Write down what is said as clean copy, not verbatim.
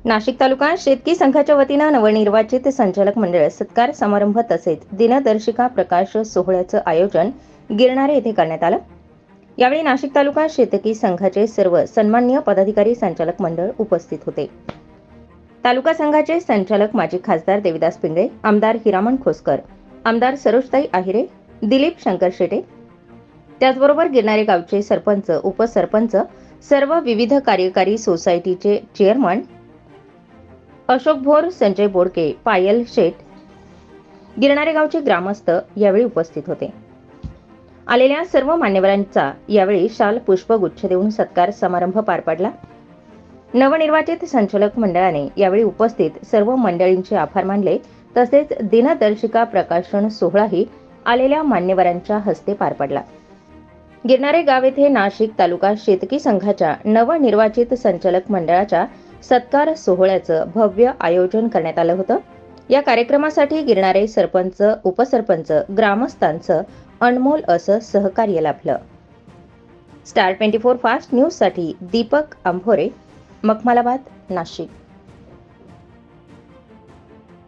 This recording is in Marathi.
नाशिक तालुका शेतकी संघाच्या वतीनं नवनिर्वाचित संचालक मंडळ सत्कार समारंभ तसेच दिनदर्शिका प्रकाश सोहळ्याचं आयोजन गिरणारे येथे करण्यात आलं। यावेळी नाशिक तालुका शेतकी संघाचे सर्व सन्माननीय पदाधिकारी संचालक मंडळ उपस्थित होते। तालुका संघाचे संचालक माजी खासदार देविदास पिंगळे, आमदार हिरामण खोसकर, आमदार सरोजताई आहिरे, दिलीप शंकर शेटे, त्याचबरोबर गिरणारे गावचे सरपंच, उपसरपंच, सर्व विविध कार्यकारी सोसायटीचे चेअरमन अशोक भोर, संजय बोडके, पायल शेठ, गिरणारे गावचे ग्रामस्थ यावेळी उपस्थित होते। आलेल्या सर्व मान्यवरांचा यावेळी शाल पुष्पगुच्छ देऊन सत्कार समारंभ पार पडला। नवनिर्वाचित संचालक मंडळाने यावेळी उपस्थित सर्व मंडळींचे आभार मानले तसेच दिनदर्शिका प्रकाशन सोहळाही आलेल्या मान्यवरांच्या हस्ते पार पडला। गिरणारे गाव येथे नाशिक तालुका शेतकी संघाच्या नवनिर्वाचित संचालक मंडळाच्या सत्कार सोहळ्याचं भव्य आयोजन करण्यात आलं होतं। या कार्यक्रमासाठी गिरणारे सरपंच, उपसरपंच, ग्रामस्थांचं अनमोल असं सहकार्य लाभलं। स्टार 24 फास्ट न्यूज साठी दीपक अंभोरे, मखमलाबाद, नाशिक।